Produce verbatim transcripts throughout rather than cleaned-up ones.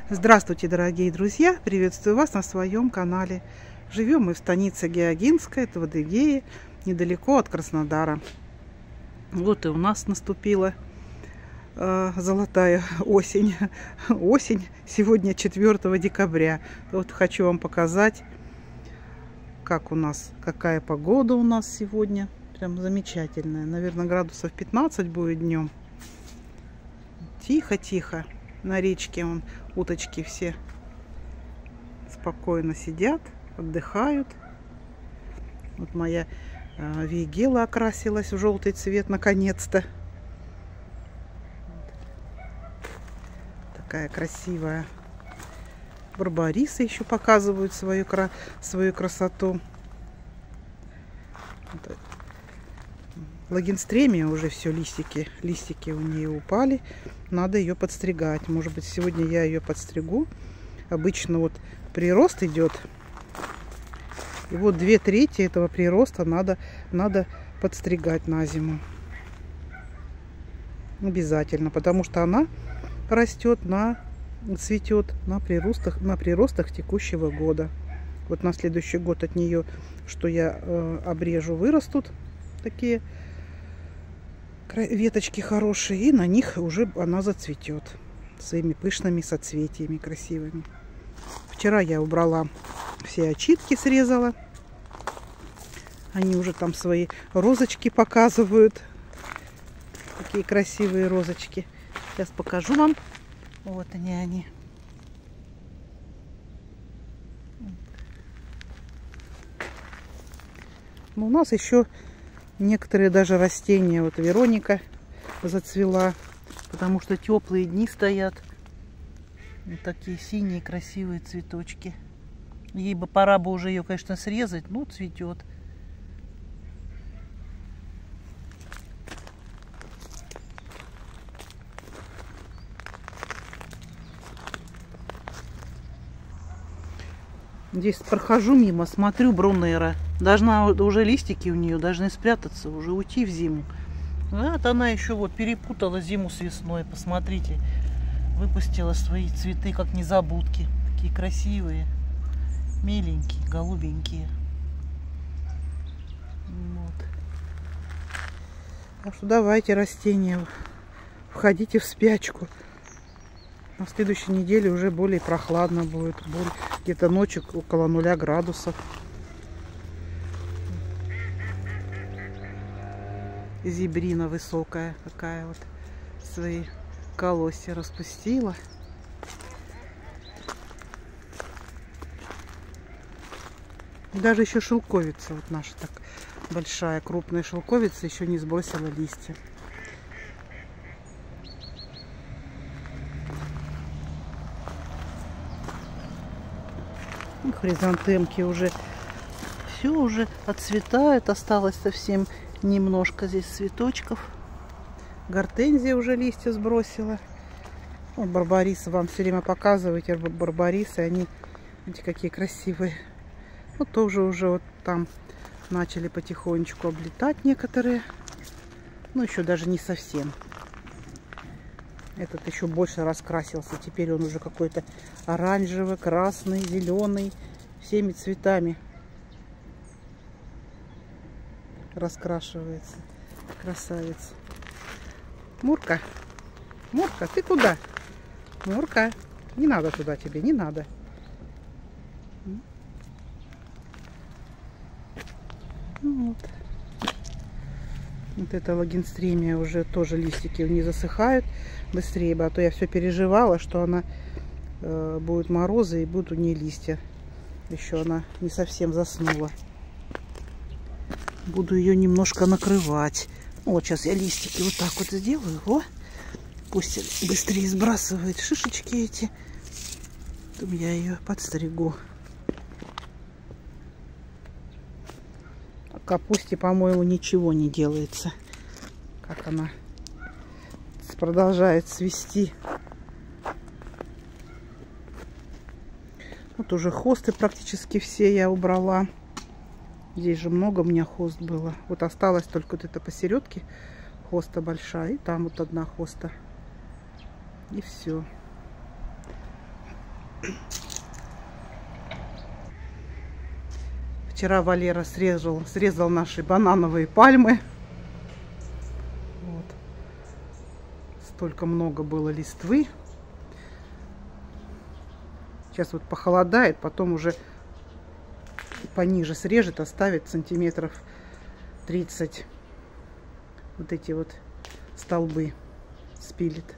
Здравствуйте, дорогие друзья! Приветствую вас на своем канале. Живем мы в станице Геогинская, это в Адыгее, недалеко от Краснодара. Вот и у нас наступила э, золотая осень. Осень сегодня четвёртого декабря. Вот хочу вам показать, как у нас, какая погода у нас сегодня. Прям замечательная. Наверное, градусов пятнадцать будет днем. Тихо-тихо. На речке вон уточки все спокойно сидят, отдыхают. Вот моя э, вейгела окрасилась в желтый цвет наконец-то. Такая красивая. Барбарисы еще показывают свою, кра свою красоту. Лагенстремия уже все, листики, листики у нее упали. Надо ее подстригать. Может быть, сегодня я ее подстригу. Обычно вот прирост идет. И вот две трети этого прироста надо, надо подстригать на зиму. Обязательно, потому что она растет, на, цветет на приростах, на приростах текущего года. Вот на следующий год от нее, что я э, обрежу, вырастут такие веточки хорошие, и на них уже она зацветет своими пышными соцветиями красивыми. Вчера я убрала все очитки, срезала. Они уже там свои розочки показывают. Такие красивые розочки. Сейчас покажу вам. Вот они, они. Но у нас еще некоторые даже растения, вот Вероника зацвела, потому что теплые дни стоят. Вот такие синие красивые цветочки. Ей бы пора бы уже ее, конечно, срезать, но цветет. Здесь прохожу мимо, смотрю, Брунера. Должна уже листики у нее должны спрятаться, уже уйти в зиму. Вот она еще вот перепутала зиму с весной. Посмотрите, выпустила свои цветы, как незабудки. Такие красивые, миленькие, голубенькие. Вот. Так что давайте, растения, входите в спячку. На следующей неделе уже более прохладно будет. Где-то ночью около нуля градусов. Зебрина высокая какая вот. Свои колосья распустила. И даже еще шелковица. Вот наша так большая крупная шелковица еще не сбросила листья. Хризантемки уже все уже отцветает, осталось совсем немножко здесь цветочков. Гортензия уже листья сбросила. Вот барбарисы вам все время показываете, барбарисы, они, видите, какие красивые. Вот тоже уже вот там начали потихонечку облетать некоторые, но еще даже не совсем. Этот еще больше раскрасился. Теперь он уже какой-то оранжевый, красный, зеленый. Всеми цветами раскрашивается. Красавец. Мурка. Мурка, ты куда? Мурка. Не надо туда тебе, не надо. Вот. Вот эта лагенстремия уже тоже листики не засыхают быстрее бы, а то я все переживала, что она э, будут морозы и будут у нее листья. Еще она не совсем заснула. Буду ее немножко накрывать. Вот сейчас я листики вот так вот сделаю. О, пусть быстрее сбрасывает шишечки эти. Потом я ее подстригу. Капусте, по-моему, ничего не делается. Как она продолжает цвести. Вот уже хосты практически все я убрала. Здесь же много у меня хост было. Вот осталось только вот это посередке хоста большая. И там вот одна хоста. И все. Вчера Валера срезал, срезал наши банановые пальмы. Вот. Столько много было листвы. Сейчас вот похолодает, потом уже пониже срежет, оставит сантиметров тридцать. Вот эти вот столбы спилит.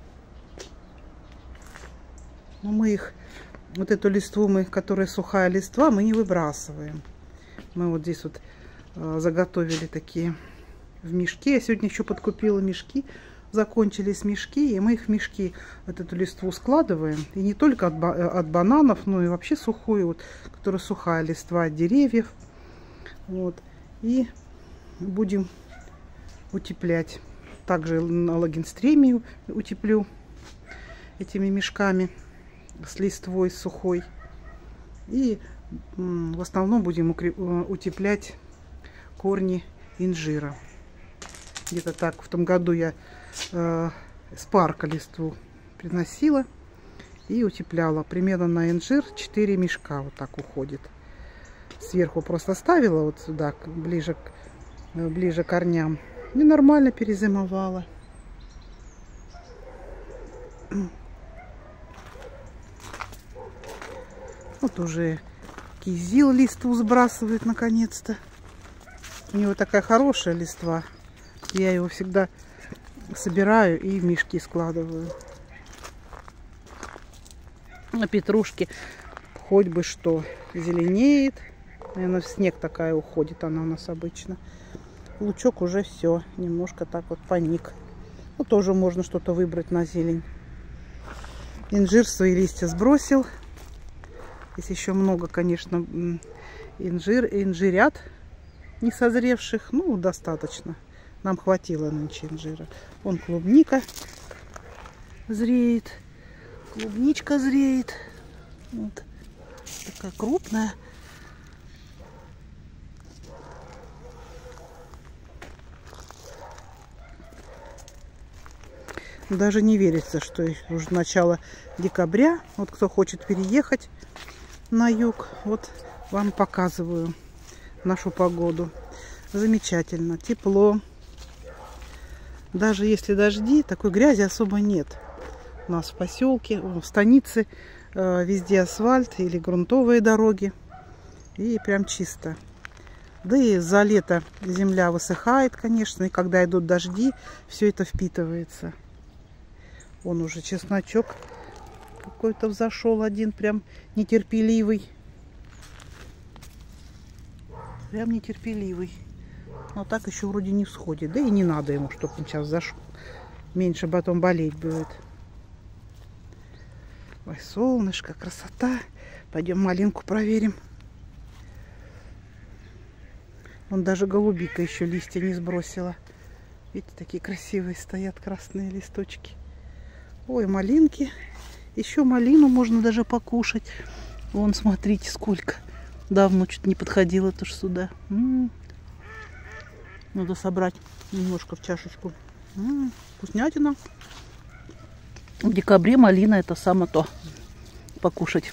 Но мы их, вот эту листву, мы, которая сухая листва, мы не выбрасываем. Мы вот здесь вот э, заготовили такие в мешки. Я сегодня еще подкупила мешки. Закончились мешки, и мы их в мешки, вот эту листву складываем. И не только от, от бананов, но и вообще сухую, вот, которая сухая листва от деревьев. Вот. И будем утеплять. Также на лагенстремию утеплю этими мешками с листвой сухой. И в основном будем утеплять корни инжира. Где-то так в том году я э, с парка листву приносила и утепляла. Примерно на инжир четыре мешка вот так уходит. Сверху просто ставила вот сюда, ближе к, ближе к корням. И нормально перезимовала. Вот уже кизил листву сбрасывает наконец-то. У него такая хорошая листва. Я его всегда собираю и в мешки складываю. А петрушки хоть бы что зеленеет. Наверное, в снег такая уходит она у нас обычно. Лучок уже все. Немножко так вот поник. Ну, тоже можно что-то выбрать на зелень. Инжир свои листья сбросил. Здесь еще много, конечно, инжир, инжирят не созревших. Ну, достаточно. Нам хватило нынче инжира. Вон клубника зреет. Клубничка зреет. Вот. Такая крупная. Даже не верится, что уже начало декабря. Вот кто хочет переехать на юг, вот вам показываю нашу погоду. Замечательно, тепло. Даже если дожди, такой грязи особо нет. У нас в поселке, в станице э, везде асфальт или грунтовые дороги. И прям чисто. Да и за лето земля высыхает, конечно. И когда идут дожди, все это впитывается. Вон уже чесночок какой-то взошел один, прям нетерпеливый. Прям нетерпеливый. Но так еще вроде не всходит. Да и не надо ему, чтобы он сейчас зашел. Меньше потом болеть будет. Ой, солнышко, красота. Пойдем малинку проверим. Вон даже голубика еще листья не сбросила. Видите, такие красивые стоят красные листочки. Ой, малинки. Еще малину можно даже покушать. Вон, смотрите, сколько. Давно что-то не подходила тоже сюда. М-м-м. Надо собрать немножко в чашечку. М-м, вкуснятина. В декабре малина — это самое то. Покушать.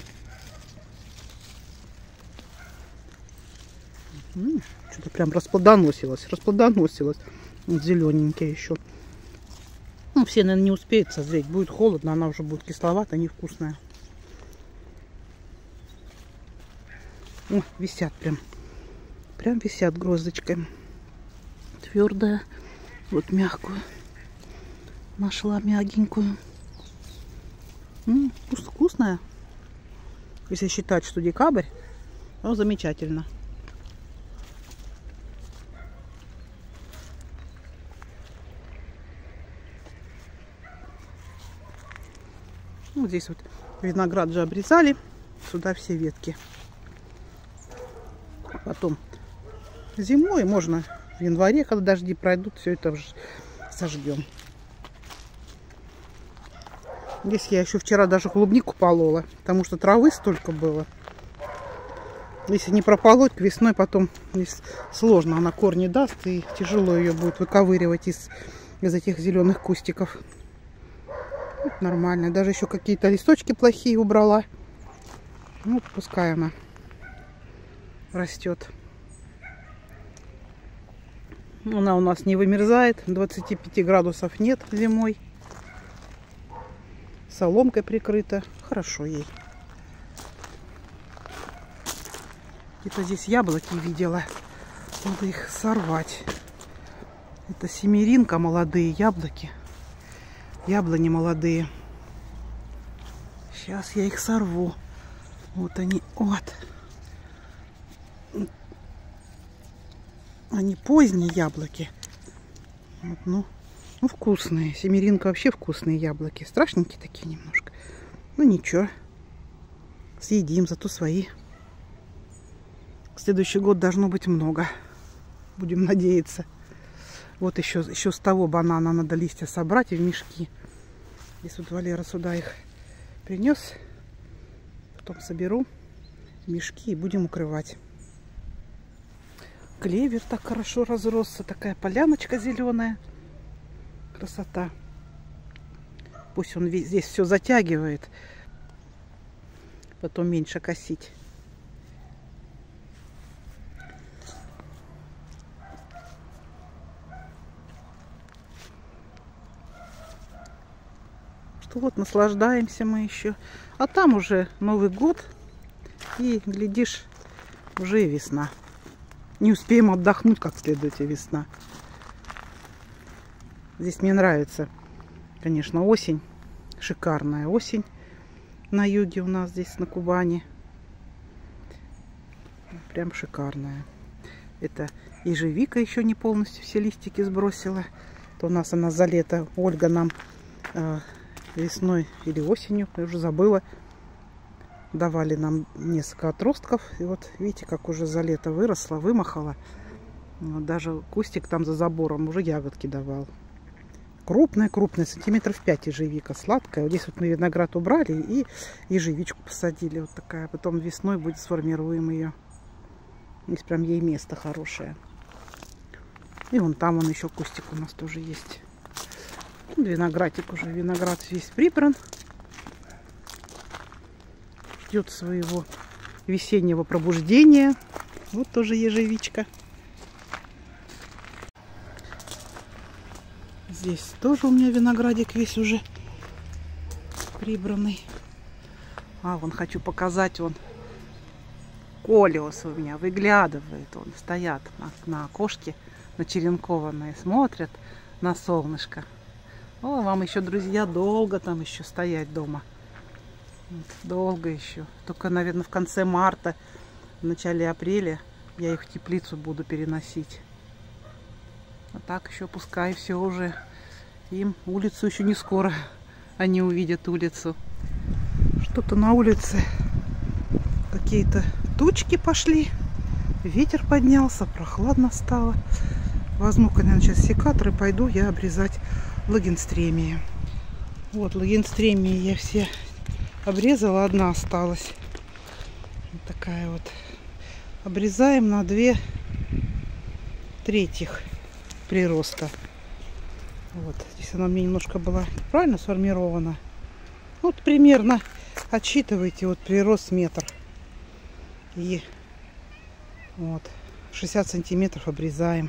М-м, что-то прям расплодоносилось. Расплодоносилось. Вот зелененькая еще. Ну, все, наверное, не успеют созреть. Будет холодно, она уже будет кисловатая, невкусная. О, висят прям. Прям висят гроздочкой. Твердая. Вот мягкую. Нашла мягенькую. М-м, вкусная. Если считать, что декабрь, то замечательно. Вот здесь вот виноград же обрезали. Сюда все ветки. Потом зимой, можно в январе, когда дожди пройдут, все это сожгем. Здесь я еще вчера даже клубнику полола, потому что травы столько было. Если не прополоть, к весной потом сложно. Она корни даст, и тяжело ее будет выковыривать из, из этих зеленых кустиков. Нормально. Даже еще какие-то листочки плохие убрала. Ну, пускай она растет. Она у нас не вымерзает, двадцати пяти градусов нет зимой. Соломкой прикрыта, хорошо ей. Где-то здесь яблоки видела, надо их сорвать. Это семеринка, молодые яблоки, яблони молодые. Сейчас я их сорву. Вот они, вот. Они поздние яблоки. Вот, ну, ну, вкусные. Семеринка вообще вкусные яблоки. Страшненькие такие немножко. Ну ничего. Съедим, зато свои. Следующий год должно быть много. Будем надеяться. Вот еще, еще с того банана надо листья собрать и в мешки. Здесь вот Валера сюда их принес. Потом соберу в мешки и будем укрывать. Клевер так хорошо разросся. Такая поляночка зеленая. Красота. Пусть он здесь все затягивает. Потом меньше косить. Что вот наслаждаемся мы еще. А там уже Новый год. И, глядишь, уже и весна. Не успеем отдохнуть как следует, и весна. Здесь мне нравится, конечно, осень. Шикарная осень на юге у нас здесь, на Кубани. Прям шикарная. Это ежевика еще не полностью все листики сбросила. То у нас она за лето, Ольга нам э, весной или осенью, я уже забыла, давали нам несколько отростков. И вот видите, как уже за лето выросла, вымахала. Вот даже кустик там за забором уже ягодки давал. Крупная-крупная, сантиметров пять ежевика, сладкая. Вот здесь вот мы виноград убрали и ежевичку посадили. Вот такая. Потом весной будет сформируем ее. Здесь прям ей место хорошее. И вон там он еще кустик у нас тоже есть. Виноградик уже. Виноград весь прибран. Ждет своего весеннего пробуждения. Вот тоже ежевичка. Здесь тоже у меня виноградик весь уже прибранный. А, вон хочу показать, он колиос у меня выглядывает. Он стоят на, на окошке, начеренкованные, смотрят на солнышко. О, вам еще, друзья, долго там еще стоять дома. Вот, долго еще. Только, наверное, в конце марта, в начале апреля я их в теплицу буду переносить. А так еще пускай все уже. Им улицу еще не скоро. Они увидят улицу. Что-то на улице. Какие-то тучки пошли. Ветер поднялся. Прохладно стало. Возьму-ка, наверное, сейчас секатор и пойду я обрезать лагенстремии. Вот, лагенстремии я все обрезала. Одна осталась. Вот такая вот. Обрезаем на две третьих прироста. Вот. Здесь она у меня немножко была правильно сформирована. Вот примерно отсчитывайте вот прирост метр. И вот шестьдесят сантиметров обрезаем.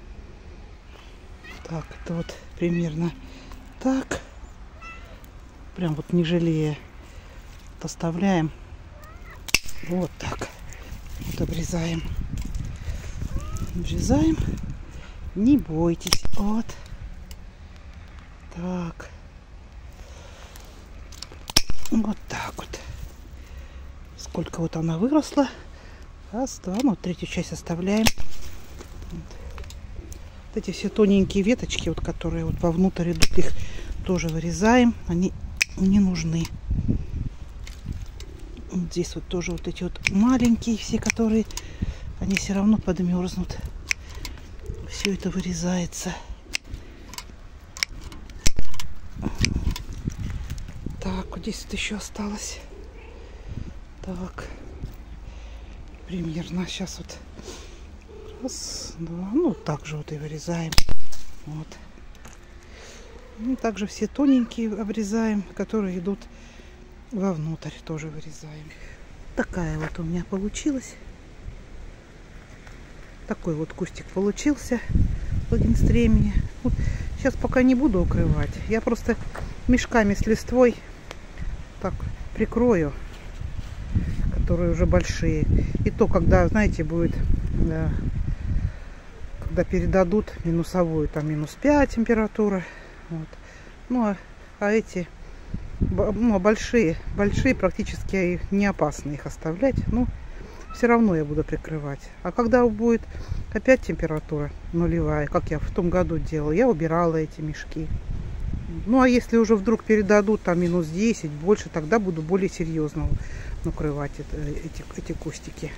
Так, это вот примерно так. Прям вот не жалея. Вот оставляем. Вот так. Вот обрезаем. Обрезаем. Не бойтесь. Вот. Так. Вот так вот. Сколько вот она выросла. Раз, два. Ну, третью часть оставляем. Вот. Вот эти все тоненькие веточки, вот, которые вот вовнутрь идут, их тоже вырезаем. Они не нужны. Вот здесь вот тоже вот эти вот маленькие все, которые, они все равно подмерзнут. Все это вырезается. Так, вот здесь вот еще осталось. Так. Примерно сейчас вот. Раз, два. Ну, так же вот и вырезаем. Вот. И также все тоненькие обрезаем, которые идут вовнутрь, тоже вырезаем. такая вот у меня получилась. Такой вот кустик получился лагенстремии. Вот сейчас пока не буду укрывать. Я просто мешками с листвой так прикрою, которые уже большие. И то, когда, знаете, будет, да, когда передадут минусовую, там минус пять температура. Вот. Ну, а, а эти, ну, а большие, большие практически не опасно их оставлять. Ну, все равно я буду прикрывать. А когда будет опять температура нулевая, как я в том году делала, я убирала эти мешки. Ну, а если уже вдруг передадут там минус десять, больше, тогда буду более серьезно накрывать это, эти, эти кустики.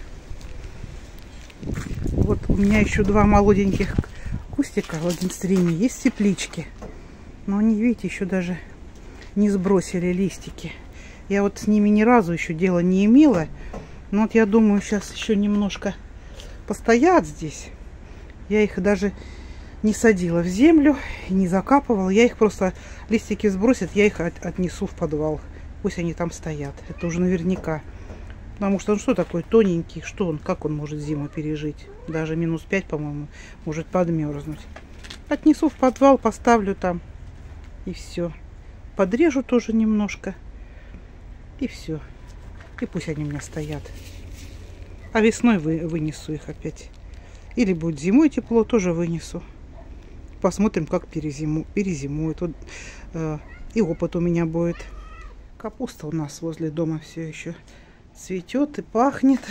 Вот у меня еще два молоденьких кустика лагенстремии. Есть теплички. Но они, видите, еще даже не сбросили листики. Я вот с ними ни разу еще дела не имела. Но вот я думаю, сейчас еще немножко постоят здесь. Я их даже не садила в землю, не закапывала. Я их просто, листики сбросят, я их от, отнесу в подвал. Пусть они там стоят. Это уже наверняка. Потому что он что такой тоненький? Что он? Как он может зиму пережить? Даже минус пять, по-моему, может подмерзнуть. Отнесу в подвал, поставлю там. И все. Подрежу тоже немножко. И все. И пусть они у меня стоят. А весной вы, вынесу их опять. Или будет зимой тепло, тоже вынесу. Посмотрим, как перезиму, перезимует. Вот, э, и опыт у меня будет. Капуста у нас возле дома все еще цветет и пахнет.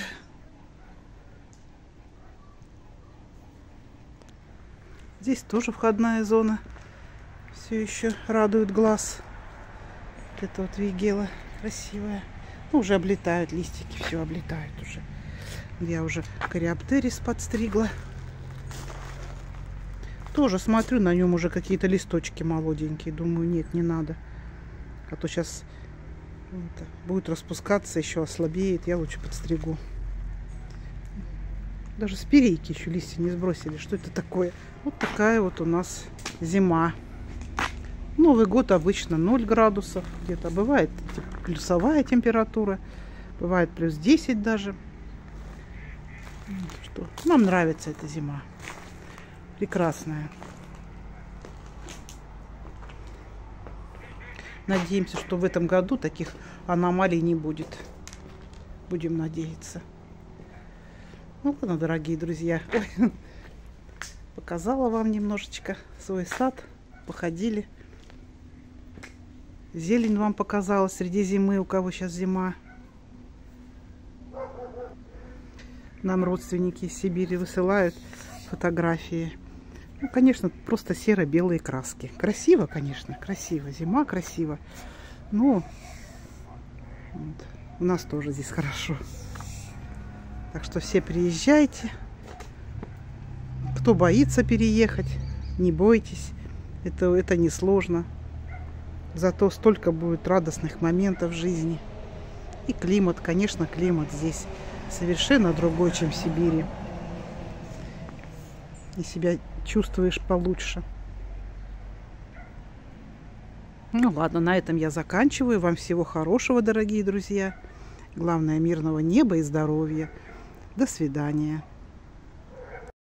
Здесь тоже входная зона. Все еще радует глаз. Вот это вот вейгела красивая. Ну, уже облетают листики, все облетают уже. Я уже кориоптерис подстригла. Тоже смотрю, на нем уже какие-то листочки молоденькие. Думаю, нет, не надо. А то сейчас вот, будет распускаться, еще ослабеет. Я лучше подстригу. Даже с перейки еще листья не сбросили. Что это такое? Вот такая вот у нас зима. Новый год обычно ноль градусов где-то. Бывает плюсовая температура. Бывает плюс десять даже. Что? Нам нравится эта зима. Прекрасная. Надеемся, что в этом году таких аномалий не будет. Будем надеяться. Ну ладно, дорогие друзья. Ой. Показала вам немножечко свой сад. Походили. Зелень вам показала среди зимы, у кого сейчас зима. Нам родственники из Сибири высылают фотографии. Ну, конечно, просто серо-белые краски. Красиво, конечно, красиво. Зима красиво. Но вот, у нас тоже здесь хорошо. Так что все приезжайте. Кто боится переехать, не бойтесь. Это, это несложно. Зато столько будет радостных моментов в жизни. И климат, конечно, климат здесь совершенно другой, чем в Сибири. И себя чувствуешь получше. Ну ладно, на этом я заканчиваю. Вам всего хорошего, дорогие друзья. Главное, мирного неба и здоровья. До свидания.